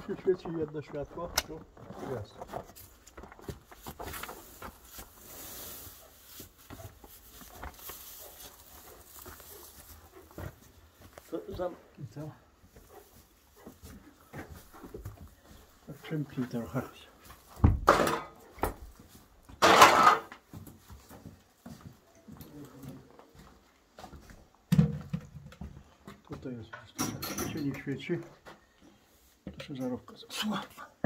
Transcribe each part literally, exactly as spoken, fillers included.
się świeci jedno światło. Tu jest. To zamknij to. Przymknij trochę. Tutaj jest, to się nie świeci. To się żarówka zasłania.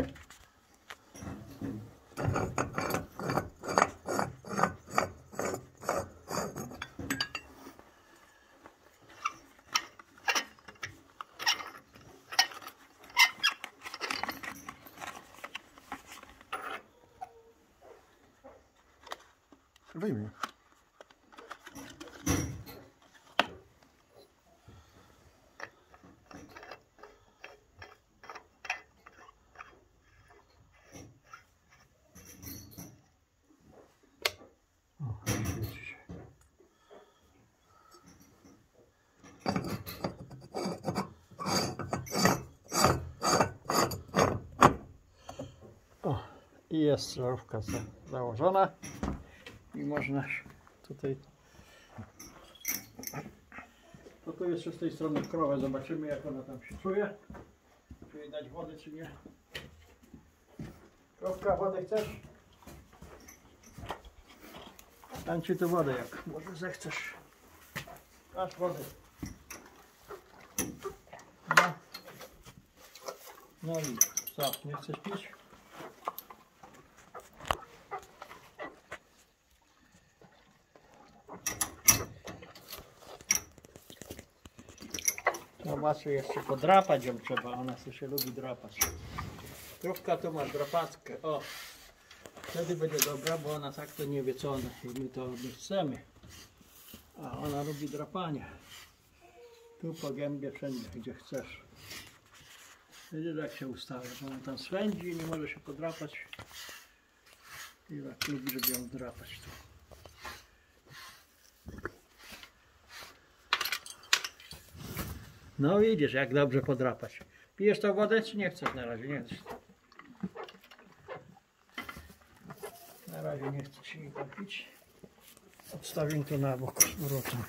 Wyjmij. O, świeci się. O, i jest żarówka założona. I można tutaj, no tu jeszcze z tej strony krowę, zobaczymy jak ona tam się czuje, czy jej dać wody czy nie. Krowka, wodę chcesz? Dam ci tu wodę jak może zechcesz. Masz wody. No, no i co, nie chcesz pić? Zobaczcie, jeszcze podrapać ją trzeba, ona się lubi drapać. Krówka to ma drapackę, o. Wtedy będzie dobra, bo ona tak to nie wie co ona i my to nie chcemy. A ona lubi drapanie. Tu po gębie, wszędzie gdzie chcesz. Widzisz jak się ustawia, bo ona tam swędzi i nie może się podrapać. I tak lubi, żeby ją drapać tu. No widzisz, jak dobrze podrapać. Pijesz tą wodę, czy nie chcesz na razie? Nie chcesz. Na razie nie chcę się jej pić. Odstawię to na bok z powrotem.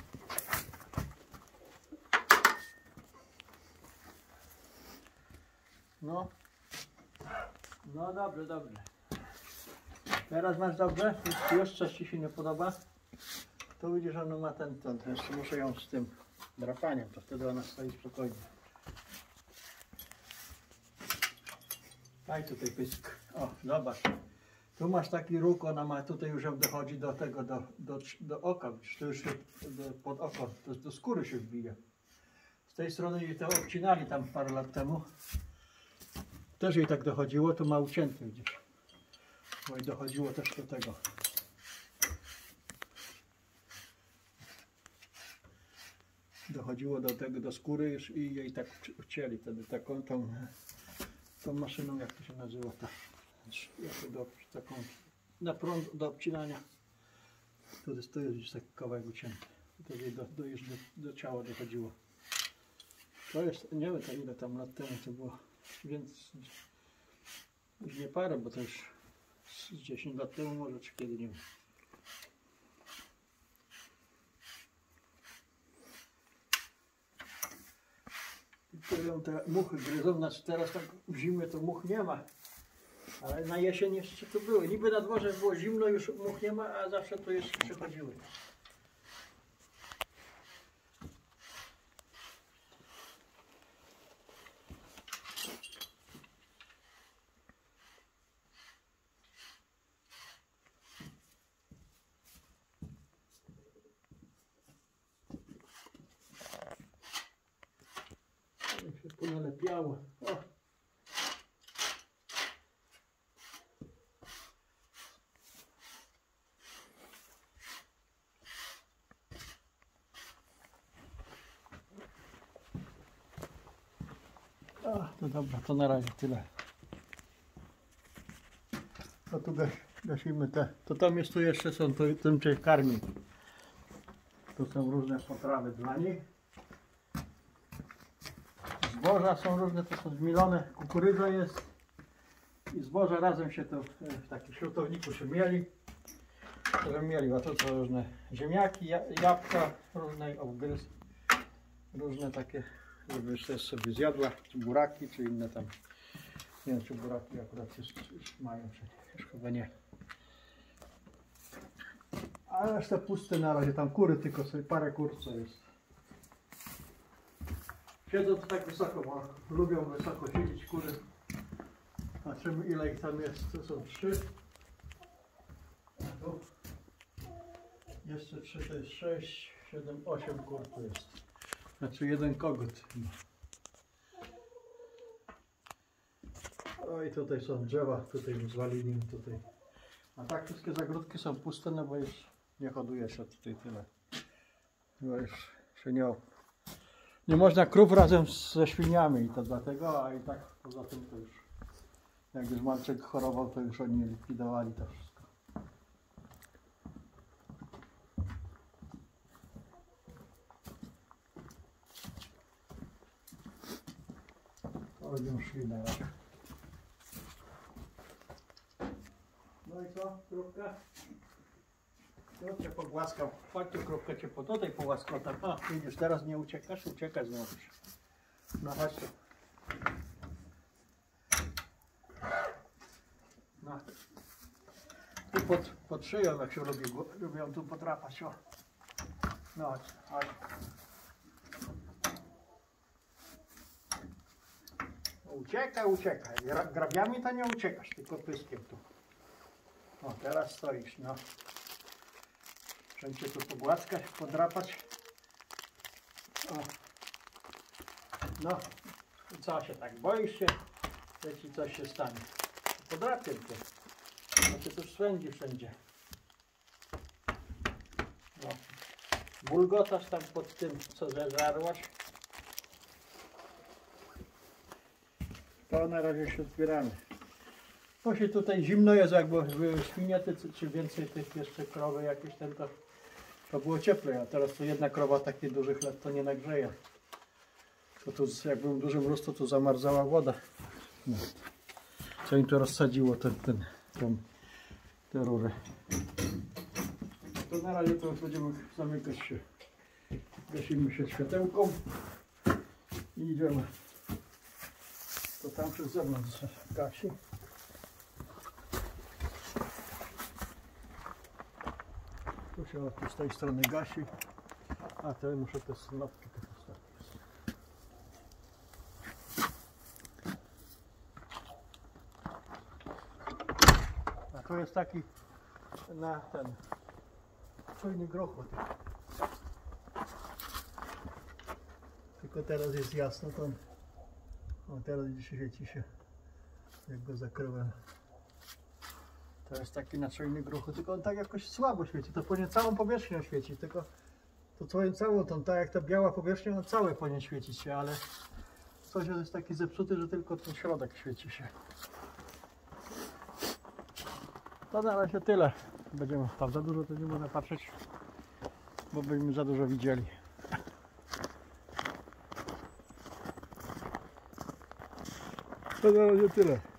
No. No dobrze, dobrze. Teraz masz dobrze? Już coś ci się nie podoba? To widzisz, ona ma ten ton. Jeszcze muszę ją z tym drapaniem, to wtedy ona stoi spokojnie. Daj tutaj pysk. O, zobacz. Tu masz taki róg, ona ma tutaj już dochodzi do tego, do, do, do oka. To już się do, pod oko, do, do skóry się wbija. Z tej strony jej to obcinali tam parę lat temu. Też jej tak dochodziło, to ma ucięte, widzisz. Bo jej dochodziło też do tego. Dochodziło do tego, do skóry już i jej tak ucięli wtedy taką tą, tą maszyną, jak to się nazywa, ta, do, taką na prąd do obcinania. Tu jest, tu jest już taki kawałek ucięty. Wtedy do, do, już do, do ciała dochodziło. To jest, nie wiem to ile tam lat temu to było, więc już nie parę, bo to już z dziesięć lat temu może, czy kiedy, nie wiem. Ją te muchy gryzą, znaczy teraz tak w zimie to much nie ma, ale na jesień jeszcze tu były. Niby na dworze było zimno, już much nie ma, a zawsze tu jeszcze przychodziły. Się ponalepiało. O. O, to dobra, to na razie tyle. To tu gasimy te. To tam jest tu jeszcze są, to tym cię karmi. Tu są różne potrawy dla nich. zboża są różne, to są zmielone, kukurydza jest i zboża razem się to w takim śrutowniku się mieli. Żeby mieli, a to co różne ziemniaki, jabłka, różne obgryz, różne takie, żeby też sobie zjadła, czy buraki, czy inne tam. Nie wiem, czy buraki akurat już, już mają, czy już chyba nie. A reszta puste na razie, tam kury, tylko sobie parę kur co jest. Siedzą to tak wysoko, bo lubią wysoko siedzieć kury. Zobaczymy ile ich tam jest, to są trzy. A tu jeszcze trzy to jest sześć, siedem, osiem kur to jest. Znaczy jeden kogut. O i tutaj są drzewa, tutaj zwalili tutaj. A tak wszystkie zagródki są puste, no bo już nie hoduje się tutaj tyle. Bo już się nie, nie można krów razem ze świniami i to dlatego, a i tak poza tym to już jak już Malczek chorował, to już oni likwidowali to wszystko. To będziemy szli na razie. No i co, krówka? Ja cię pogłaskał. Chodź tu, krówkę cię po tutaj pogłaskał. Tak. A, widzisz, teraz nie uciekasz, uciekać znowu. No chodź tu. No. Tu pod, pod szyją, jak się lubi, lubią tu podrapać. O. No chodź, chodź. Uciekaj, uciekaj. Grabiami to nie uciekasz, tylko pyskiem tu. O, teraz stoisz, no. Wszędzie tu pogłaskać, podrapać. O. No, i co się tak boisz się, że ci coś się stanie. Podrapię cię. No cię tu swędzi wszędzie. No. Bulgotasz tam pod tym, co zeżarłaś. To na razie się zbieramy. Bo się tutaj zimno jest, jakby były świnie, czy więcej tych jeszcze krowy jakieś ten, to, to było cieplej, a teraz tu jedna krowa taki duży chleb to nie nagrzeje. To tu jak był duży mróz, to tu zamarzała woda. No. Co im tu rozsadziło ten, ten, ten, te rury. To na razie to będziemy zamykać się. Gasimy się światełką i idziemy. To tam przez zewnątrz gasi. Tu się tu z tej strony gasi, a to muszę te snopki tu postawić. A to jest taki na ten czujny grochot. Tylko teraz jest jasno, to o, teraz świeci się, jak go zakryłem. To jest taki naczojny gruchu, tylko on tak jakoś słabo świeci, to powinien całą powierzchnią świecić, tylko to całą, całą tą, tak jak ta biała powierzchnia, on cały powinien świecić się, ale coś jest taki zepsuty, że tylko ten środek świeci się. To na razie tyle. Będziemy tam za dużo, to nie można patrzeć, bo byśmy za dużo widzieli. To na razie tyle.